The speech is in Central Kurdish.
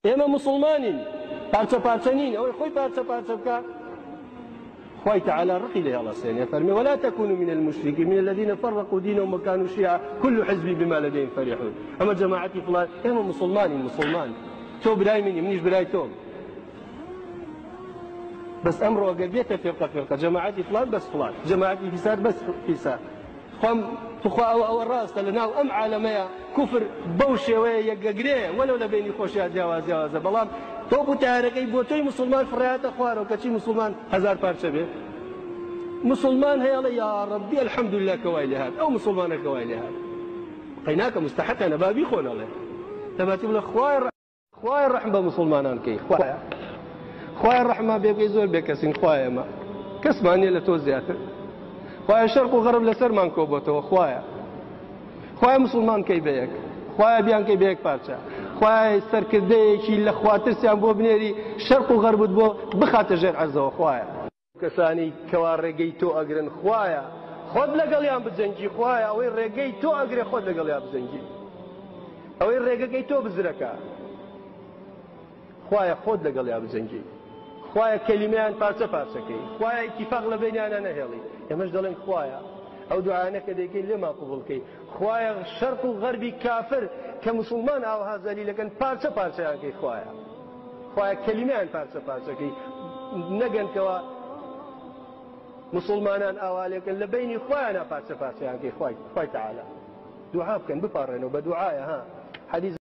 إما مسلمانين بارچە پارچە نین ئەوەی خۆی پارچە پارچە بکە خوای تعالى رقي له الله سيني فرمي ولا تكونوا من المشركين من الذين فرقوا دينهم وكانوا شيعا كل حزب بما لديهم فرحون أما جماعتي فلان إما مسلمان تو براي منيش براي تو بس أمره قلبيته فرقة جماعتي فلان بس فلان جماعتي فساد بس فساد خم تخوا أو الراس لنا أم عالمية كفر بوشة ويقريه ولو لبيني خوشي جواز بلام تو بتعرقي بوتوي مسلمان فريات أخواره وكشي مسلمان هزار بارشة به مسلمان هي الله يا ربي الحمد لله كوايل هذا أو مسلمان كوايل هذا قيناك مستحق أنا بابي خون الله تبى تقول خواي الرحمة مسلمان كي خواي الرحمة بيبقى يزور بكسين خواي ما كسماني لتوزيات خواي الشرق وغرب لسر ما نكوبته خواي مسلمان كي بيك خواي بيان كي بيك بارشة خواي سركردي كي لخواتر سيان بو بنيري شرق وغرب بو بخاطر جير عزه خواي كساني كوار رقيتو أقرن خوايا خود لقليان بزنجي خوايا أوين رقيتو أقرن خود لقليان بزنجي أوين رقيتو بزركا خوايا خود لقليان بزنجي خوايا كلمات بارسة كي خوايا اتفاق لبيني أنا نهيلي يمش دلن خوايا أو دعانا كديكي لما قبل كي خوايا الشرق وغربي كافر كمسلمان أو هذا لي لكن بارسة كي خوايا كلمات بارسة كي نجن كوا مسلمانان أواليك لبيني خوانا بارسة كي خواي تعالى دعاء كان بفرنوا بدعاء ها حديث